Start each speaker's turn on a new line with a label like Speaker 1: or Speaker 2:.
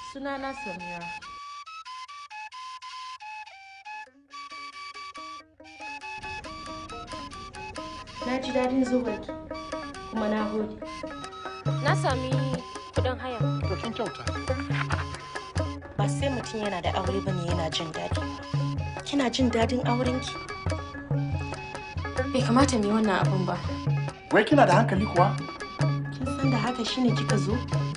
Speaker 1: Sunana Samira. Na ji dadin zuwanki kuma na gode.
Speaker 2: Na sami kudin haya.
Speaker 3: To kin kyauta.
Speaker 1: Ba sai mutum yana da aure bane yana jin dadi. Kina jin dadin aurenki?
Speaker 2: Bai kamata mu yi wannan abun ba.
Speaker 3: Wai kina da hankali kuwa?
Speaker 1: Kin san da haka shine kika zo?